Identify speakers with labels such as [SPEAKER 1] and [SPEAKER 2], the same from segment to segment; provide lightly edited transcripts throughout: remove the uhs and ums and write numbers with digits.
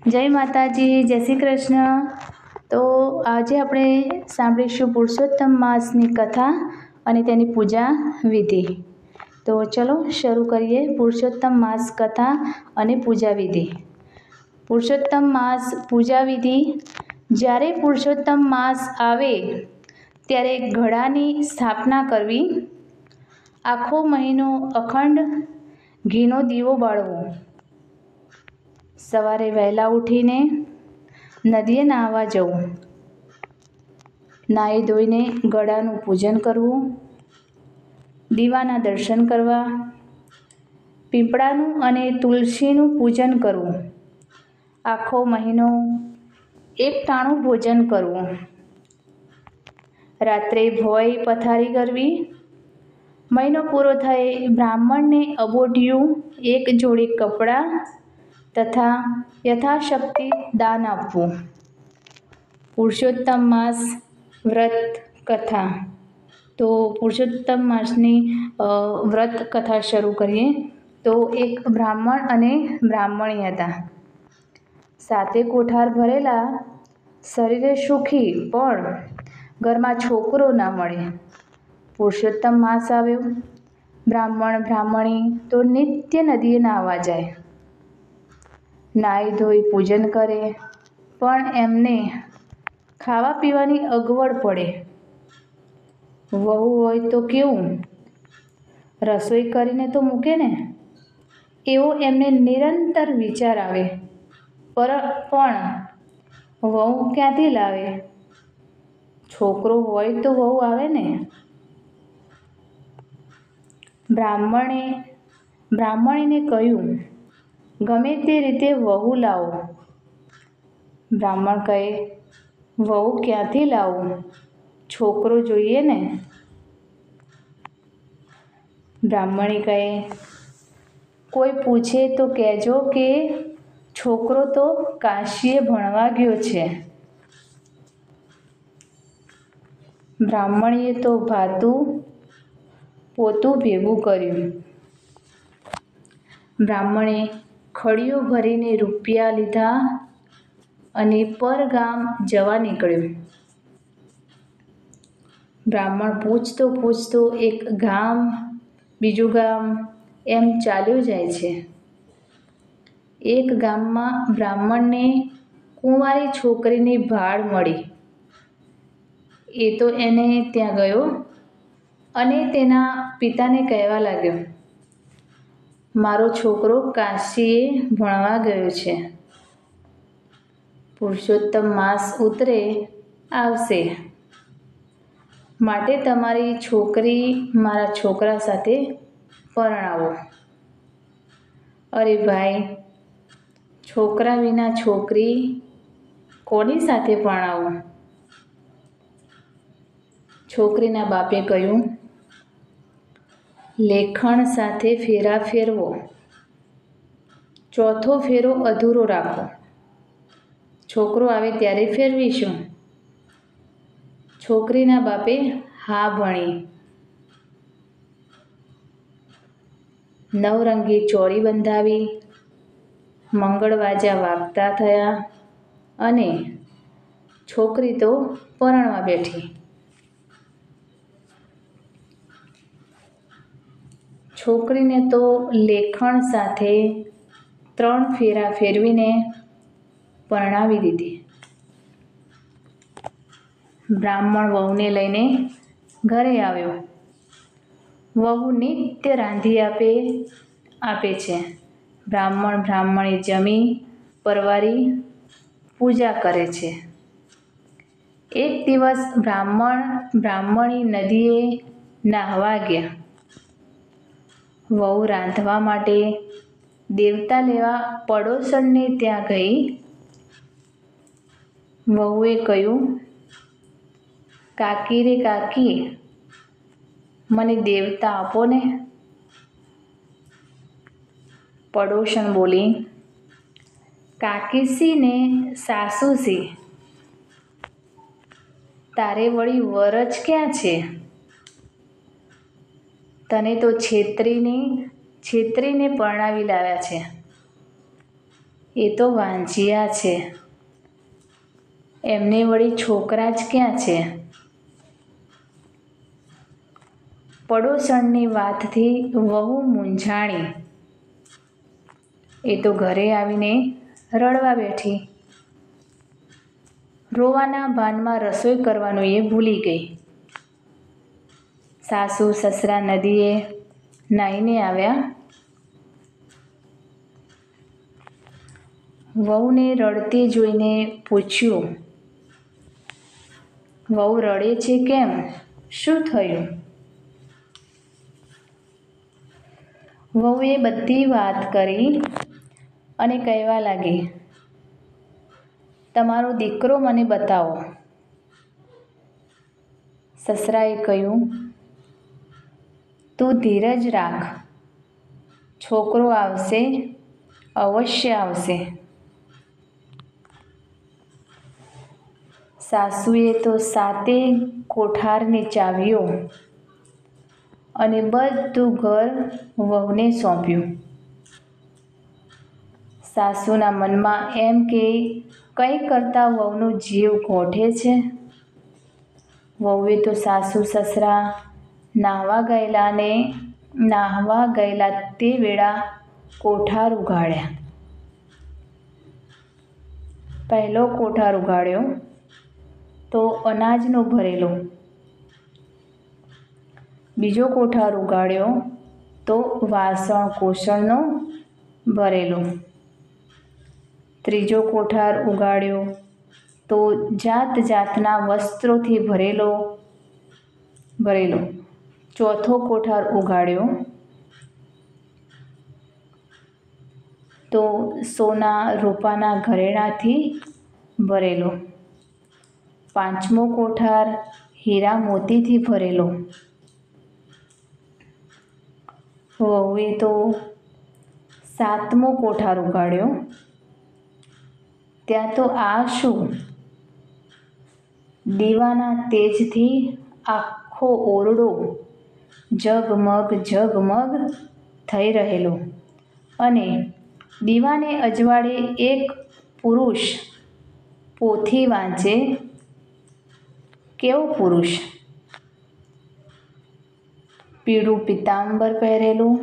[SPEAKER 1] જય માતાજી, જય શ્રી કૃષ્ણ। તો આજે આપણે સાંભળીશું પુરુષોત્તમ માસની કથા અને તેની પૂજા વિધિ। તો ચલો શરૂ કરીએ પુરુષોત્તમ માસ કથા અને પૂજા વિધિ। પુરુષોત્તમ માસ પૂજા વિધિ। જ્યારે પુરુષોત્તમ માસ આવે ત્યારે ઘડાની સ્થાપના કરવી, આખો મહિનો અખંડ ઘીનો દીવો બાળવો, સવારે વહેલા ઉઠીને નદીએ નાહવા જવું, નાહી ધોઈને ગળાનું પૂજન કરવું, દીવાના દર્શન કરવા, પીપળાનું અને તુલસીનું પૂજન કરવું, આખો મહિનો એકટાણું ભોજન કરવું, રાત્રે ભોંય પથારી કરવી, મહિનો પૂરો થાય બ્રાહ્મણને અબોટિયું, એક જોડી કપડાં તથા યથાશક્તિ દાન આપવું। પુરુષોત્તમ માસ વ્રત કથા। તો પુરુષોત્તમ માસની વ્રત કથા શરૂ કરીએ। તો એક બ્રાહ્મણ અને બ્રાહ્મણી હતા। સાતે કોઠાર ભરેલા, શરીરે સુખી, પણ ઘરમાં છોકરો ના મળે। પુરુષોત્તમ માસ આવ્યો। બ્રાહ્મણ બ્રાહ્મણી તો નિત્ય નદીએ નાહવા જાય, નાહી ધોઈ પૂજન કરે, પણ એમને ખાવા પીવાની અગવડ પડે। વહુ હોય તો કેવું, રસોઈ કરીને તો મૂકે ને, એવો એમને નિરંતર વિચાર આવે। પણ વહુ ક્યાંથી લાવે? છોકરો હોય તો વહુ આવે ને। બ્રાહ્મણીને કહ્યું, ગમે તે રીતે વહુ લાવો। બ્રાહ્મણ કહે, વહુ ક્યાંથી લાવું? છોકરો જોઈએ ને। બ્રાહ્મણી કહે, કોઈ પૂછે તો કહેજો કે છોકરો તો કાશીએ ભણવા ગયો છે। બ્રાહ્મણીએ તો ભાતું પોતું ભેગું કર્યું। બ્રાહ્મણે ખડીયો ભરીને રૂપિયા લીધા અને પરગામ જવા નીકળ્યો। બ્રાહ્મણ પૂછતો પૂછતો એક ગામ, બીજું ગામ, એમ ચાલ્યો જાય છે। એક ગામમાં બ્રાહ્મણને કુંવારી છોકરીની ભાળ મળી। એ તો એને ત્યાં ગયો અને તેના પિતાને કહેવા લાગ્યો, મારો છોકરો કાશીએ ભણવા ગયો છે। પુરુષોત્તમ માસ ઉતરે આવશે, માટે તમારી છોકરી મારા છોકરા સાથે પરણાવો। અરે ભાઈ, છોકરા વિના છોકરી કોની સાથે પરણાવું? છોકરીના બાપે કહ્યું, લેખણ સાથે ફેરા ફેરવો, ચોથો ફેરો અધૂરો રાખો, છોકરો આવે ત્યારે ફેરવીશું। છોકરીના બાપે હા ભણી। નવરંગી ચોળી બંધાવી, મંગળવાજા વાગતા થયા અને છોકરી તો પરણવા બેઠી। છોકરીને તો લેખણ સાથે 3 ફેરા ફેરવીને પરણાવી દીધી। બ્રાહ્મણ વહુને લઈને ઘરે આવ્યો। વહુ નિત્ય રાંધી આપે છે। બ્રાહ્મણ બ્રાહ્મણી જમી પરવારી પૂજા કરે છે। એક દિવસ બ્રાહ્મણ બ્રાહ્મણી નદીએ નાહવા ગયા। વહુ રાંધવા માટે દેવતા લેવા પડોશણને ત્યાં ગઈ। વહુએ કહ્યું, કાકી રે કાકી, મને દેવતા આપો ને। પડોશણ બોલી, કાકી સી ને સાસુ સી, તારે વળી વર જ ક્યાં છે? તને તો છેતરીને પરણાવી લાવ્યા છે। એ તો વાંજિયા છે, એમને વળી છોકરા જ ક્યાં છે? પડોશણની વાતથી વહુ મૂંઝાણી, એ તો ઘરે આવીને રડવા બેઠી. રોવાના ભાનમાં રસોઈ કરવાનું એ ભૂલી ગઈ. સાસુ સસરા નદીએ નાહીને આવ્યા. વહુને રડતી જોઈને પૂછ્યું, વહુ રડે છે કેમ? શું થયું? વહુએ બધી વાત કરી અને કહેવા લાગી, તમારો દીકરો મને બતાવો. સસરાએ કહ્યું, તું ધીરજ રાખ, છોકરો આવશે, અવશ્ય આવશે. સાસુએ તો 7 કોઠારની ચાવીઓ અને બધું ઘર વહુને સોંપ્યું. સાસુના મનમાં એમ કે કંઈ કરતાં વહુનો જીવ ગોઠે છે. વહુએ તો સાસુ સસરા નાહવા ગયેલા તે વેળા કોઠાર ઉગાડ્યા. પહેલો કોઠાર ઉગાડ્યો તો અનાજનો ભરેલો, બીજો કોઠાર ઉગાડ્યો તો વાસણ કોસણનો ભરેલો, ત્રીજો કોઠાર ઉગાડ્યો તો જાત જાતના વસ્ત્રોથી ભરેલો, ચોથો કોઠાર ઉગાડ્યો તો સોના રૂપાના ઘરેણાથી ભરેલો, પાંચમો કોઠાર હીરા મોતીથી ભરેલો. વહુએ તો 7મો કોઠાર ઉગાડ્યો, ત્યાં તો આ શું, દીવાના તેજથી આખો ઓરડો ઝગમગ થઈ રહેલો અને દીવાને અજવાળે એક પુરુષ પોથી વાંચે. કેવો પુરુષ? પીળું પિતાંબર પહેરેલું,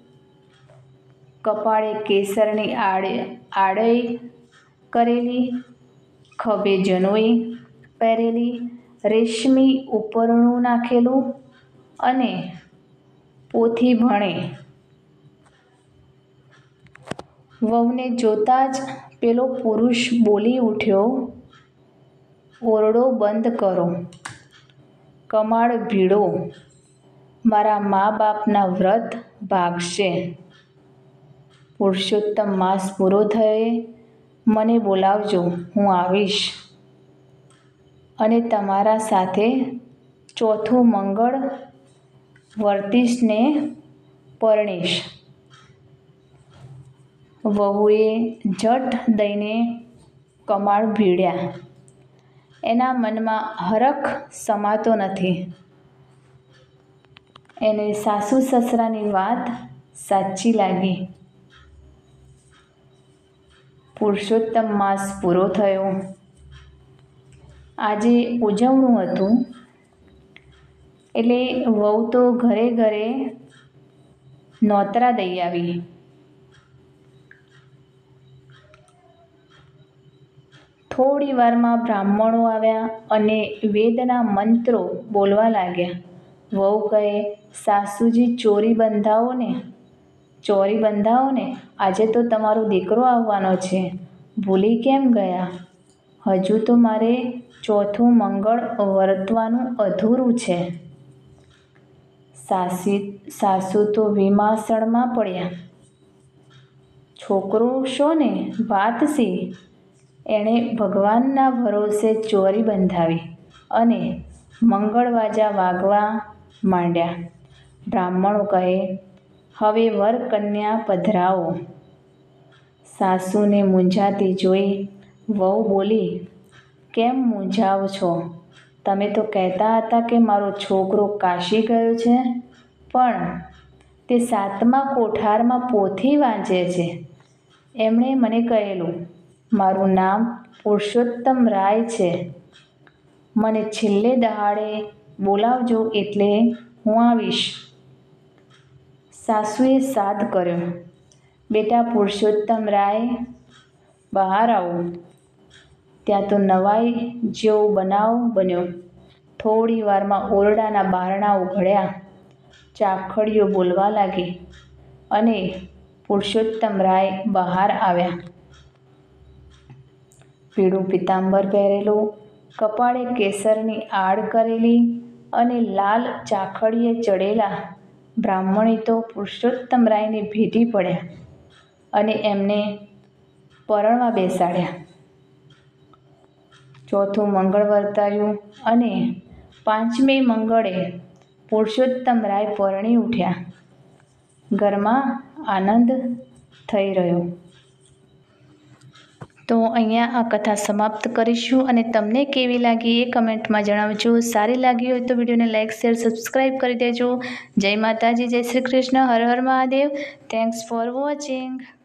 [SPEAKER 1] કપાળે કેસરની આડઈ કરેલી, ખભે જનોઈ પહેરેલી, રેશમી ઉપરણું નાખેલું અને પોથી ભણે. વહુને જોતાં જ પેલો પુરુષ બોલી ઉઠ્યો, ઓરડો બંધ કરો, કમાડ ભીડો, મારા મા બાપના વ્રત ભાગશે. પુરુષોત્તમ માસ પૂરો થયે મને બોલાવજો, હું આવીશ અને તમારા સાથે ચોથું મંગળ વર્તીશને પરણીશ. વહુએ ઝટ દઈને કમાડ ભીડ્યા. એના મનમાં હરખ સમાતો નથી. એને સાસુ સસરાની વાત સાચી લાગી. પુરુષોત્તમ માસ પૂરો થયો. આજે ઉજવણું હતું એટલે વહુ તો ઘરે ઘરે નોતરા દઈ આવી. થોડી વારમાં બ્રાહ્મણો આવ્યા અને વેદના મંત્રો બોલવા લાગ્યા. વહુ કહે, સાસુજી ચોરી બંધાવો ને, આજે તો તમારો દીકરો આવવાનો છે, ભૂલી કેમ ગયા? હજુ તો મારે ચોથું મંગળ વર્તવાનું અધૂરું છે. સાસુ તો વિમાસણમાં પડ્યા. છોકરો શોને વાત સી? એણે ભગવાનના ભરોસે ચોરી બંધાવી અને મંગળવાજા વાગવા માંડ્યા. બ્રાહ્મણો કહે, હવે વર કન્યા પધરાવો. સાસુને મૂંઝાતી જોઈ વહુ બોલી, કેમ મૂંઝાવ છો? તમે તો કહેતા હતા કે મારો છોકરો કાશી ગયો છે, પણ તે 7મા કોઠારમાં પોથી વાંચે છે, એમણે મને કહેલું, મારું નામ પુરુષોત્તમ રાય છે. મને છેલ્લે દહાડે બોલાવજો એટલે હું આવીશ. સાસુએ સાદ કર્યો. બેટા પુરુષોત્તમ રાય, બહાર આવો. ત્યાં તો નવાઈ જેવો બનાવ બન્યો. થોડી વારમાં ઓરડાના બારણા ઉઘડ્યા, ચાકડીઓ બોલવા લાગી અને પુરુષોત્તમ રાય બહાર આવ્યા. પીળું પીતાંબર પહેરેલું, કપાળે કેસરની આડ કરેલી અને લાલ ચાકડીએ ચડેલા બ્રાહ્મણી તો પુરુષોત્તમ રાયને ભેટી પડ્યા અને એમને પરણવા બેસાડ્યા. ચોથું મંગળ વર્તાયું અને પાંચમે મંગળે પુરુષોત્તમ રાય પરણી ઉઠ્યા. ઘરમાં આનંદ થઈ રહ્યો. તો અહીંયા આ કથા સમાપ્ત કરીશું અને તમને કેવી લાગી એ કમેન્ટમાં જણાવજો. સારી લાગી હોય તો વિડીયોને લાઇક, શેર, સબસ્ક્રાઈબ કરી દેજો. જય માતાજી, જય Shri Krishna, Har Har Mahadev. Thanks for watching.